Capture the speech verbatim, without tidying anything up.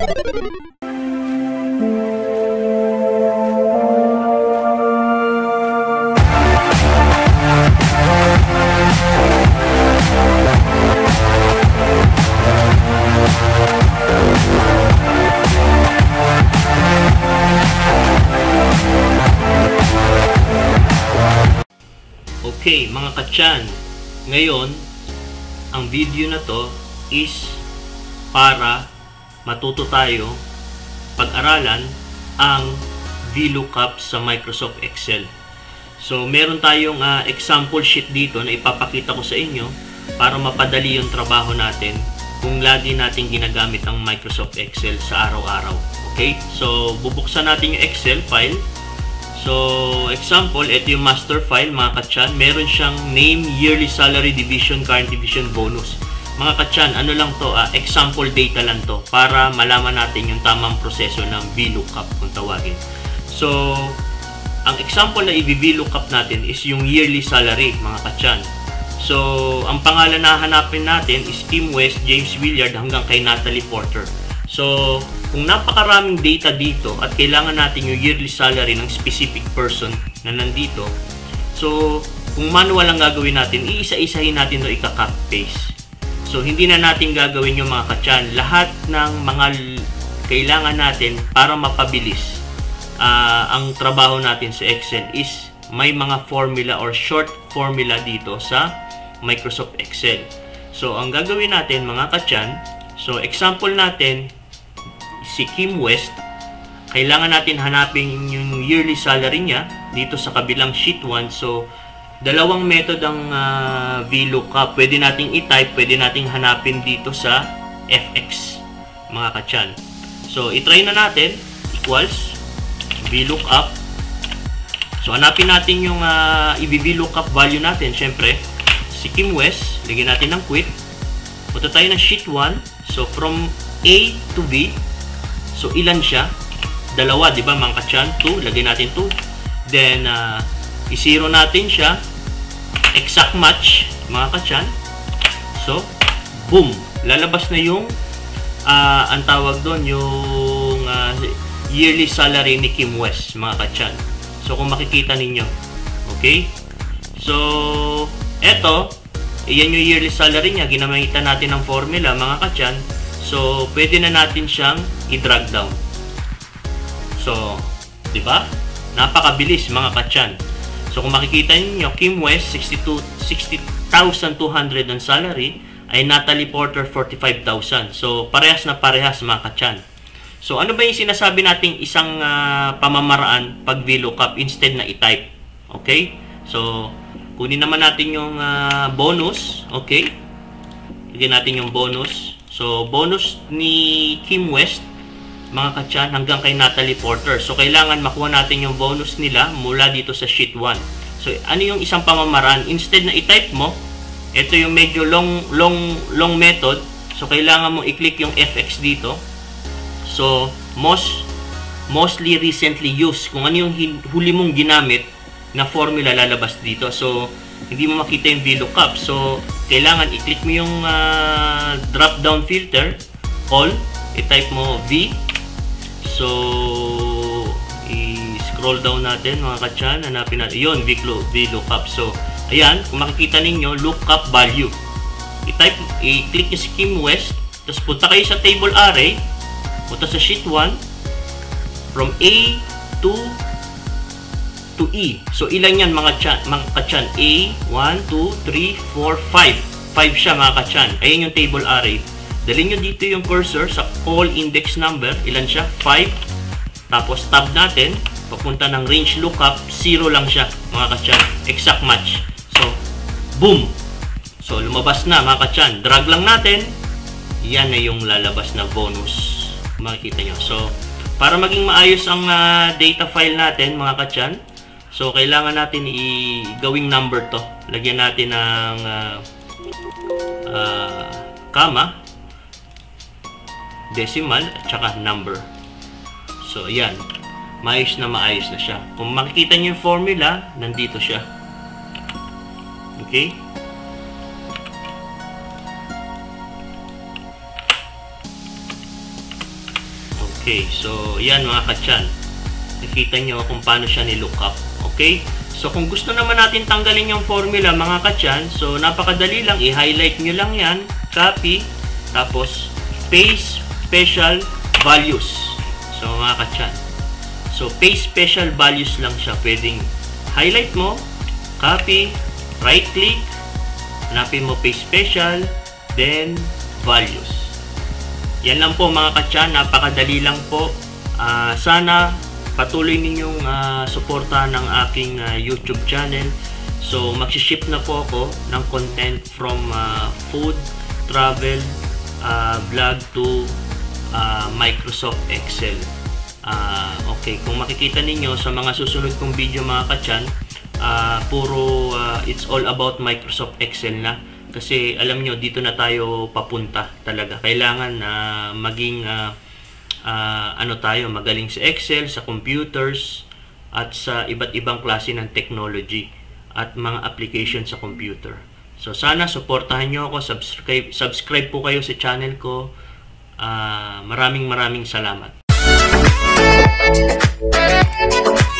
Okay, mga katyan, ngayon, ang video na to is para matuto tayo pag-aralan ang VLOOKUP sa Microsoft Excel. So, meron tayong uh, example sheet dito na ipapakita ko sa inyo para mapadali yung trabaho natin kung lagi natin ginagamit ang Microsoft Excel sa araw-araw. Okay? So, bubuksan natin yung Excel file. So, example, ito yung master file, mga katyan. Meron siyang name, yearly salary, division, current division, bonus. Mga katyan, ano lang to, uh, example data lang to para malaman natin yung tamang proseso ng VLOOKUP kung tawagin. So, ang example na i-VLOOKUP natin is yung yearly salary, mga katyan. So, ang pangalan na hanapin natin is Kim West, James Willard, hanggang kay Natalie Porter. So, kung napakaraming data dito at kailangan natin yung yearly salary ng specific person na nandito, so, kung manual ang gagawin natin, iisa-isahin natin ito ika-copy paste. So, hindi na natin gagawin yung mga katyan. Lahat ng mga kailangan natin para mapabilis uh, ang trabaho natin sa Excel is may mga formula or short formula dito sa Microsoft Excel. So, ang gagawin natin mga katyan, so, example natin, si Kim West, kailangan natin hanapin yung yearly salary niya dito sa kabilang sheet one. So, dalawang method ang uh, VLOOKUP. Pwede nating i-type, pwede nating hanapin dito sa F X, mga katyan. So, i-try na natin, equals, VLOOKUP. So, hanapin natin yung uh, i-VLOOKUP value natin. Siyempre, si Kim West, lagyan natin ng quit. Punta tayo ng sheet one. So, from A to B, so, ilan siya? Dalawa, di ba, mga katyan? two, lagyan natin two. Then, uh, i-zero natin siya. Exact match, mga katyan. So, boom! Lalabas na yung, uh, ang tawag doon, yung uh, yearly salary ni Kim West, mga katyan. So, kung makikita ninyo. Okay? So, eto, iyan yung yearly salary niya. Ginamitan natin ng formula, mga katyan. So, pwede na natin siyang i-drag down. So, di ba? Napakabilis, mga katyan. So, kung makikita niyo, Kim West, sixty thousand two hundred ang salary, ay Natalie Porter, forty-five thousand. So, parehas na parehas, mga katyan. So, ano ba yung sinasabi nating isang uh, pamamaraan pag VLOOKUP instead na i-type? Okay? So, kunin naman natin yung uh, bonus. Okay? Lagyan natin yung bonus. So, bonus ni Kim West, mga katyan, hanggang kay Natalie Porter. So, kailangan makuha natin yung bonus nila mula dito sa sheet one. So, ano yung isang pamamaraan? Instead na i-type mo, ito yung medyo long, long, long method. So, kailangan mo i-click yung F X dito. So, most, mostly recently used. Kung ano yung huli mong ginamit na formula lalabas dito. So, hindi mo makita yung VLOOKUP. So, kailangan i-click mo yung uh, drop-down filter, all, i-type mo V. So, i-scroll down natin, mga katyan, hanapin natin, yun, VLOOKUP. So, ayan, kung makikita ninyo, lookup value. I-type, i-click yung si Kim West, tapos punta kayo sa table array, punta sa sheet one, from A to to E. So, ilan yan, mga, chan, mga katyan? A, one, two, three, four, five. five siya, mga katyan. Ayan yung table array. Dalhin nyo dito yung cursor sa all index number. Ilan siya? five. Tapos, tab natin. Papunta ng range lookup. zero lang siya, mga katyan. Exact match. So, boom! So, lumabas na, mga katyan. Drag lang natin. Yan na yung lalabas na bonus. Makikita nyo. So, para maging maayos ang uh, data file natin, mga katyan, so, kailangan natin i-gawing number to. Lagyan natin ng uh, uh, comma, decimal, at saka number. So, ayan. Maayos na maayos na siya. Kung makikita nyo yung formula, nandito siya. Okay? Okay, so yan mga katyan. Nakita nyo kung paano siya ni-lookup. Okay? So kung gusto naman natin tanggalin yung formula mga katyan, so napakadali lang, i-highlight nyo lang yan, copy, tapos paste special values. So mga katyan. So paste special values lang siya. Pwedeng highlight mo, copy, right click, hanapin mo paste special, then values. Yan lang po mga katyan, napakadali lang po. Uh, sana patuloy ninyong uh, suportahan ng aking uh, YouTube channel. So magsiship na po ako ng content from uh, food, travel, uh, vlog to uh, Microsoft Excel. Uh, okay, kung makikita ninyo sa mga susunod kong video mga katyan, uh, puro uh, it's all about Microsoft Excel na. Kasi alam nyo, dito na tayo papunta talaga. Kailangan uh, maging uh, uh, ano tayo, magaling sa Excel, sa computers, at sa iba't ibang klase ng technology at mga application sa computer. So sana suportahan nyo ako, subscribe, subscribe po kayo sa channel ko. Uh, maraming maraming salamat.